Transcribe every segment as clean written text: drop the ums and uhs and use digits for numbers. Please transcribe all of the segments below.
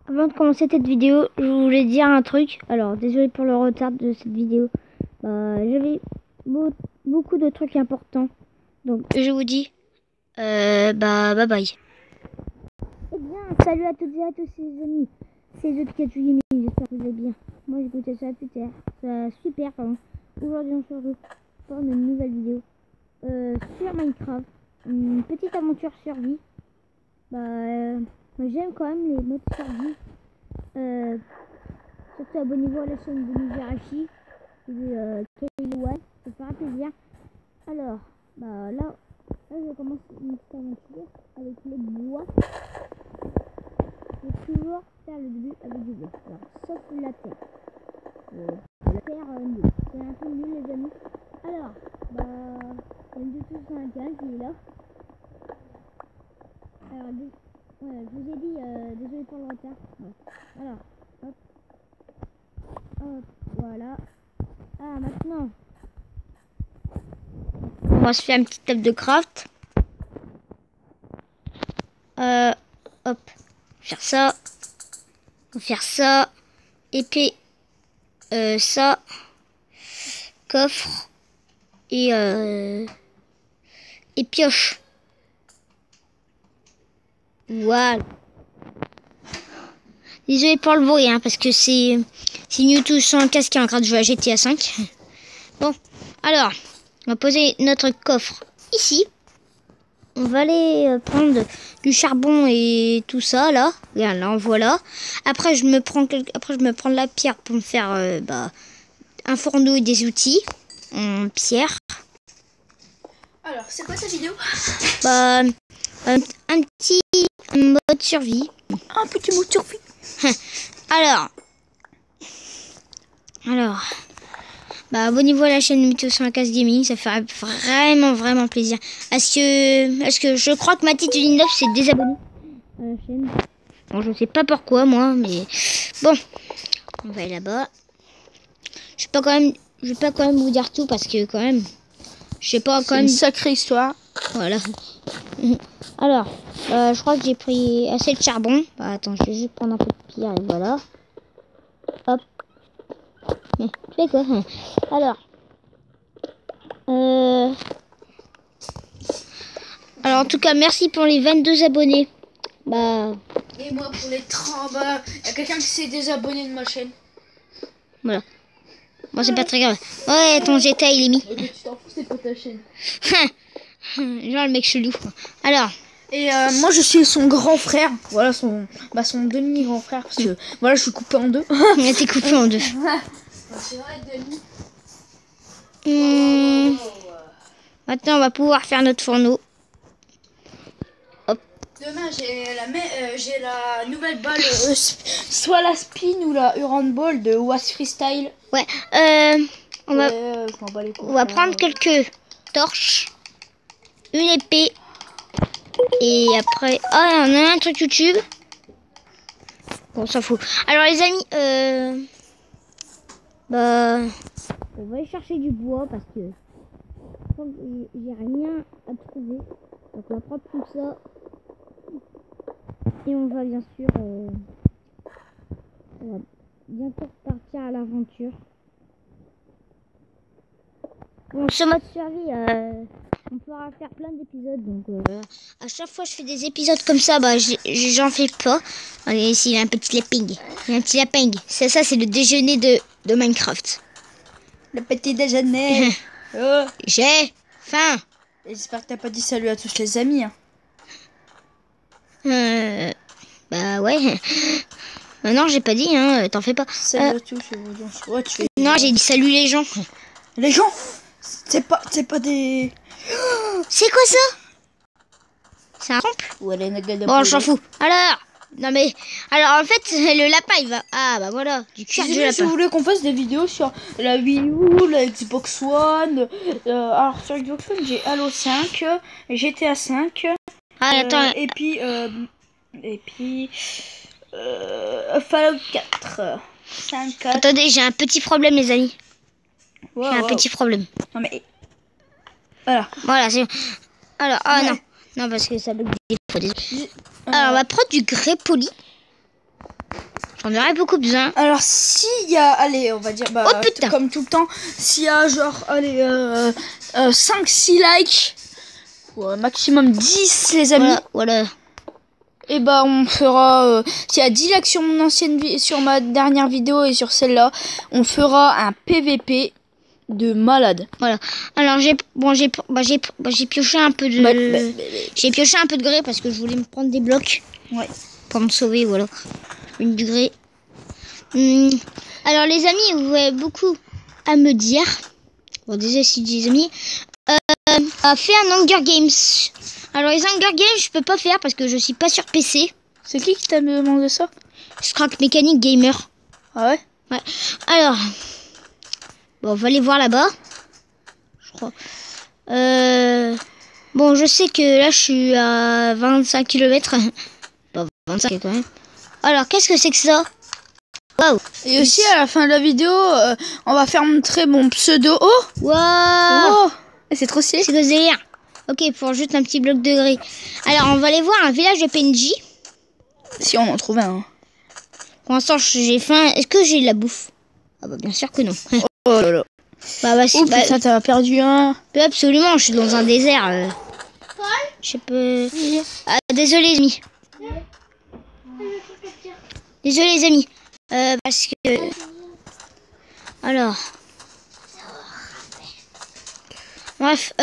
Avant de commencer cette vidéo, je voulais dire un truc. Alors, désolé pour le retard de cette vidéo. J'avais beaucoup de trucs importants. Donc, je vous dis, bye bye. Eh bien, salut à toutes et à tous les amis. C'est The Pikachu Gaming, j'espère que vous allez bien. Moi, j'écoutais ça super, pardon. Aujourd'hui, on se retrouve pour une nouvelle vidéo sur Minecraft. Une petite aventure survie. Moi, j'aime quand même les modes survie. Surtout abonnez-vous à la chaîne de Mizarashi et Kaywan, ça fera plaisir. Alors, là je commence une petite aventure avec le bois. Il faut toujours faire le début avec du bois. Alors, sauf la terre. La terre, c'est un peu nul les amis. Alors, il y a une 275 qui est là. Alors, voilà, je vous ai dit, désolé pour le retard. Ouais. Alors, hop, voilà. Ah, maintenant, on va se faire une petite table de craft. Hop, faire ça. On va faire ça. Épée, ça. Coffre. Et pioche. Voilà. Désolé pour le bruit, hein, parce que c'est Mewtwo sans casque qui est en train de jouer à GTA 5. Bon, alors, on va poser notre coffre ici. On va aller prendre du charbon et tout ça, là. Regarde, là, voilà. Après, je me prends de la pierre pour me faire un fourneau et des outils en pierre. Alors, c'est quoi cette vidéo? Un petit mode survie. Un petit mode survie. Alors, abonnez-vous à la chaîne Mewtwo sur la case gaming, ça ferait vraiment plaisir. Est-ce que je crois que Mathilde 19 s'est désabonné à la chaîne. Bon, je sais pas pourquoi moi, mais bon, on va aller là-bas. Je vais pas quand même vous dire tout parce que quand même, je sais pas quand même. Une sacrée histoire. Voilà. Alors, je crois que j'ai pris assez de charbon. Attends, je vais juste prendre un peu de pierre et voilà. Hop. Tu fais quoi? Alors, en tout cas, merci pour les 22 abonnés. Et moi pour les 30. Il y a quelqu'un qui s'est désabonné de ma chaîne. Voilà. Bon, c'est pas très grave. Ouais, ton GTA il est mis. Mais tu t'en fous, c'est pas ta chaîne. Genre le mec chelou. Alors. Et moi je suis son grand frère. Voilà son demi grand frère parce que voilà je suis coupé en deux. Mais t'es coupé en deux. C'est vrai demi. Maintenant on va pouvoir faire notre fourneau. Hop. Demain j'ai la nouvelle balle, soit la spin ou la Huron Ball de Was Freestyle. Ouais. On va prendre quelques torches, une épée. Et après, on a un truc YouTube. Bon, on s'en fout. Alors les amis, on va aller chercher du bois parce que j'ai rien à trouver. Donc on va prendre tout ça et on va bien sûr, on va bientôt repartir à l'aventure. Bon, ce mode survie, on pourra faire plein d'épisodes, donc à chaque fois je fais des épisodes comme ça, j'en fais pas. Allez, ici il y a un petit lapin. Il y a un petit lapin. C'est ça, c'est le déjeuner de Minecraft. Le petit déjeuner. Oh. J'ai faim. J'espère que t'as pas dit salut à tous les amis. Hein. Ouais. Non, j'ai pas dit, hein, t'en fais pas. Salut à tous. Ouais, tu fais... Non, j'ai dit salut les gens. Les gens, c'est pas des... C'est quoi ça? C'est un rampe? Bon, on s'en fout. Alors en fait, le lapin il va... voilà, du cuir du lapin. Si vous voulez qu'on fasse des vidéos sur la Wii U, la Xbox One, alors sur Xbox One j'ai Halo 5, GTA 5, attends. et puis Fallout 4. 5, 4. Attendez, j'ai un petit problème les amis. Wow, j'ai un petit problème. Non mais... Voilà. Voilà, c'est... Alors, non, parce que ça bug des fois. Alors, on va prendre du grès poli. J'en aurais beaucoup besoin. Alors s'il y a, allez, on va dire, bah, Oh, putain. comme tout le temps, s'il y a genre, allez, 5-6 likes, ou maximum 10 les amis, Voilà. et bah on fera, s'il y a 10 likes sur mon sur ma dernière vidéo et sur celle-là, on fera un PVP de malade. Voilà. Alors j'ai pioché un peu de j'ai pioché un peu de grès parce que je voulais me prendre des blocs. Ouais. Pour me sauver, voilà. Une du grès. Alors les amis, vous avez beaucoup à me dire. Bon, désolé si des amis. Fait un Hunger Games. Alors les Hunger Games, je peux pas faire parce que je suis pas sur PC. C'est qui t'a demandé ça? Scrack Mécanique Gamer. Ah ouais? Ouais. Alors, bon, on va aller voir là-bas. Je crois. Bon, je sais que là, je suis à 25 km. Pas 25 quand même. Alors, qu'est-ce que c'est que ça? Waouh. Et aussi, à la fin de la vidéo, on va faire montrer mon pseudo. Oh! Waouh. Oh! C'est trop stylé. C'est que délire. Ok, pour juste un petit bloc de grès. Alors, on va aller voir un village de PNJ. Si on en trouve un. Pour l'instant, j'ai faim. Est-ce que j'ai de la bouffe? Ah bah, bien sûr que non. Oh là là. Bah, Oh putain, t'as perdu un. Absolument, je suis dans un désert. Je peux... Ah, désolé les amis. Désolé les amis. Parce que... Alors... Bref,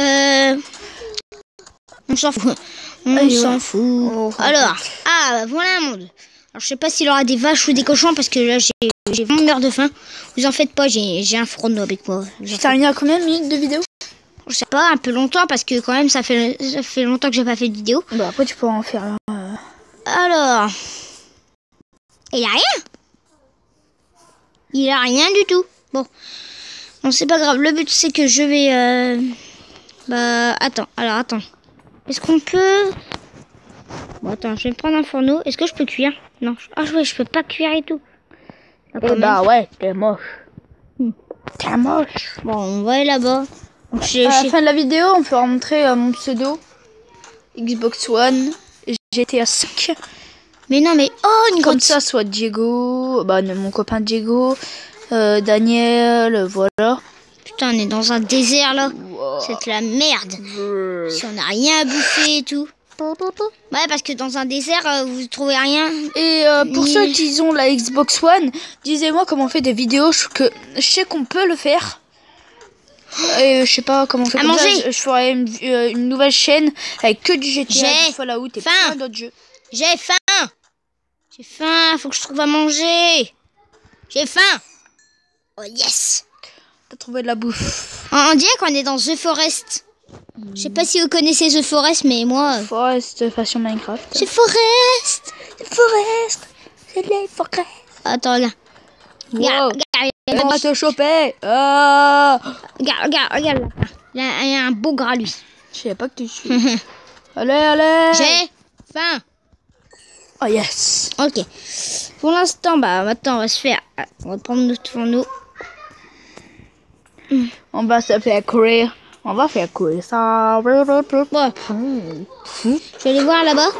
on s'en fout. On s'en fout. Oh, Alors, voilà un monde. Alors, je sais pas s'il aura des vaches ou des cochons parce que là, j'ai vraiment meurt de faim. Vous en faites pas, j'ai un fourneau avec moi. Tu terminé à combien de minutes de vidéo? Je sais pas, un peu longtemps parce que quand même ça fait longtemps que j'ai pas fait de vidéo. Bah après tu pourras en faire. Alors, il a rien. Il a rien du tout. Bon, c'est pas grave. Le but c'est que je vais. Bah attends. Est-ce qu'on peut? Bon attends, je vais me prendre un fourneau. Est-ce que je peux cuire? Non. Je peux pas cuire et tout. Bah ouais, t'es moche. T'es moche. Bon, on va aller là-bas. À la fin de la vidéo, on fera montrer mon pseudo, Xbox One, GTA 5. Mais non, mais une Comme grotte. ça, soit Diego, mon copain Diego, Daniel, voilà. Putain, on est dans un désert là. Wow. C'est de la merde. Si on n'a rien à bouffer et tout. Ouais, parce que dans un désert, vous trouvez rien. Et pour ceux qui ont la Xbox One, disez-moi comment on fait des vidéos. Je sais qu'on peut le faire. Et je sais pas comment on fait. À comme manger. Ça, je ferai une nouvelle chaîne avec que du GTA, du Fallout et plein d'autres jeux. J'ai faim, faut que je trouve à manger. J'ai faim. Oh yes. T'as trouvé de la bouffe. On dirait qu'on est dans The Forest. Je sais pas si vous connaissez The Forest, mais moi... Forest façon Minecraft. The Forest. C'est de la forêt. Attends, regarde. Wow. Regarde, On va te choper. Ah. regarde là. Il y a un beau gras, lui. Je savais pas que tu suis. Allez. J'ai faim. Oh yes. Ok. Pour l'instant, maintenant, on va se faire... On va prendre notre fourneau. On va se faire courir. On va faire courir ça. Bon. Je vais aller voir là-bas.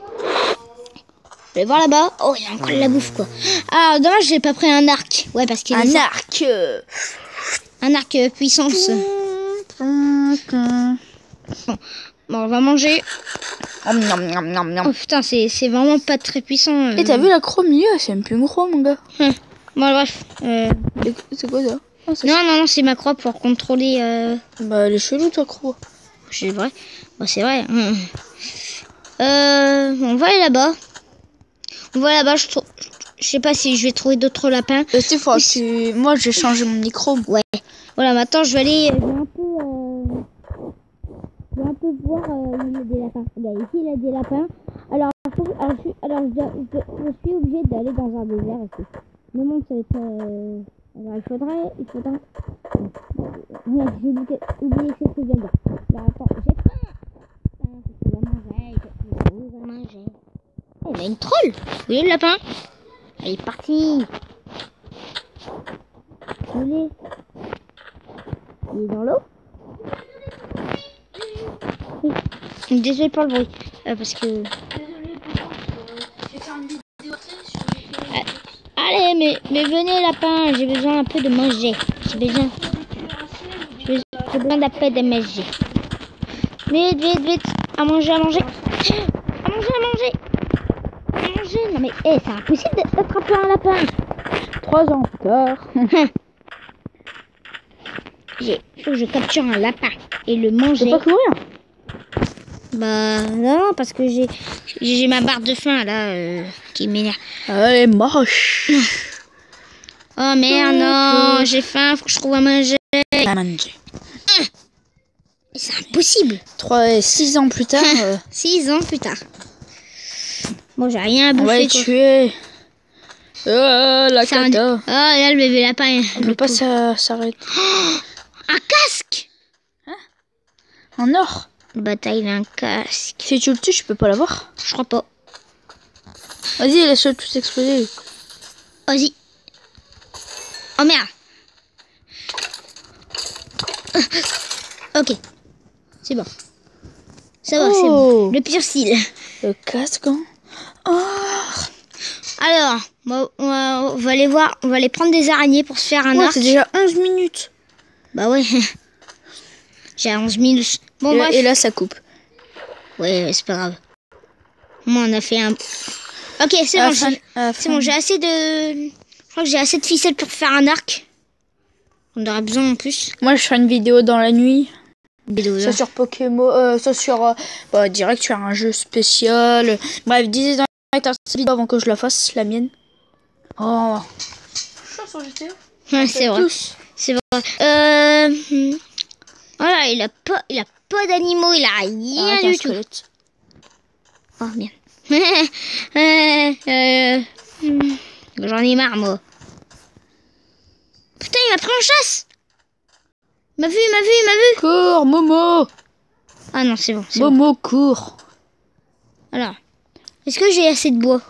Oh, il y a encore de la bouffe, quoi. Ah, dommage, j'ai pas pris un arc. Ouais, parce qu'il y a un arc. Un arc puissance. Bon, on va manger. Oh putain, c'est vraiment pas très puissant. Et t'as vu la croix au milieu? C'est même plus une croix, mon gars. Bon, bref. C'est quoi ça? Non, c'est ma croix pour contrôler. Bah, elle est chelou, ta croix. C'est vrai. Bah, c'est vrai. On va aller là-bas. Je sais pas si je vais trouver d'autres lapins. Moi, j'ai changé mon micro. Ouais. Voilà, maintenant, je vais aller... Je vais un peu voir il y a des lapins. Regarde, ici, il y a des lapins. Alors je suis obligée d'aller dans un désert aussi. Le monde, ça va être... Alors, il faudrait... Ouais, j'ai oublié ce que je viens de dire. Alors, attends, j'ai faim. Je vais manger. Oh, il y a une troll. Vous voyez le lapin? Elle est partie. Il est dans l'eau. Oui. Désolé pour le bruit. Parce que... mais venez lapin, j'ai besoin un peu de manger. J'ai besoin d'un peu de manger. Vite, à manger. À manger. Non mais c'est impossible d'attraper un lapin. 3 ans plus tard. Il faut que je capture un lapin et le manger. Tu peux pas courir. Bah non, parce que j'ai ma barre de faim là qui m'énerve. Elle est moche. Oh merde, non, j'ai faim, faut que je trouve à manger. À manger. C'est impossible. 6 ans plus tard. 6 ans plus tard. Bon, j'ai rien à On va bouffer. les tuer. La Ça cata. Ah, là, le bébé lapin. On peut pas s'arrêter. Un casque. En or. Bataille d'un casque. Si tu le tues, je peux pas l'avoir. Je crois pas. Vas-y, laisse-le tout exploser. Vas-y. Oh merde. Ok. C'est bon. Ça va, c'est bon. Le pire style. Le casque. Hein. Oh. Alors, on va aller voir. On va aller prendre des araignées pour se faire un arc. C'est déjà 11 minutes. Bah ouais. J'ai 11 minutes. Bon, bref. Et là, ça coupe. Ouais, c'est pas grave. Moi, on a fait un... Ok, c'est bon. C'est bon, j'ai assez de... Je crois que j'ai assez de ficelles pour faire un arc. On aurait besoin en plus. Moi, je ferai une vidéo dans la nuit. Ça sur Pokémon, ça sur... direct, tu as un jeu spécial. Bref, disais dans cette vidéo avant que je la fasse, la mienne. Oh. Je suis sur GTA. Ouais, c'est vrai. C'est vrai. Voilà, il a pas d'animaux, il a rien du tout. Squelette. Oh merde. J'en ai marre, moi. Putain, il m'a pris en chasse. Il m'a vu. Cours, Momo. Ah non, c'est bon. Momo, cours. Alors, est-ce que j'ai assez de bois?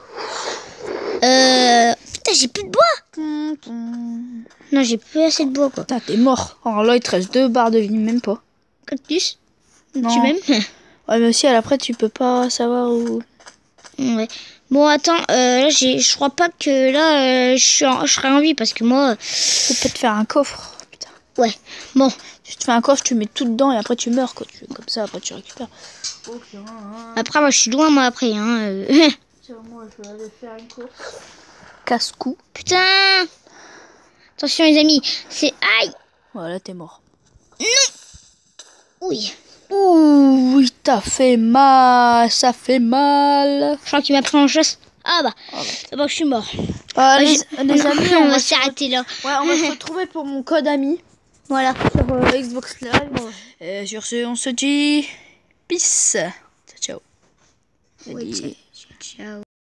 Putain, j'ai plus de bois. Non, j'ai plus assez de bois, quoi. Putain, t'es mort. Alors là, il te reste 2 barres de vie, même pas. Cactus? Non. Tu m'aimes? Ouais, mais aussi, après, tu peux pas savoir où... Ouais. Bon, attends, là, je crois pas que là, je serai en vie parce que moi... Tu peux te faire un coffre, putain. Ouais, bon. Si tu te fais un coffre, tu mets tout dedans et après tu meurs, quoi. Comme ça, après tu récupères. Après, moi, je suis loin, moi, après, hein. Moi, je vais aller faire une course. Casse-cou. Putain! Attention, les amis, c'est... Aïe! Voilà, t'es mort. Non! Oui. Ouh, oui, t'as fait mal, ça fait mal. Je crois qu'il m'a pris en chasse. Ah bah, d'abord je suis mort. Les amis, on va s'arrêter là. Ouais, on va se retrouver pour mon code ami. Voilà. Sur Xbox Live. Sur ce, on se dit peace. Ciao. Oui, ciao.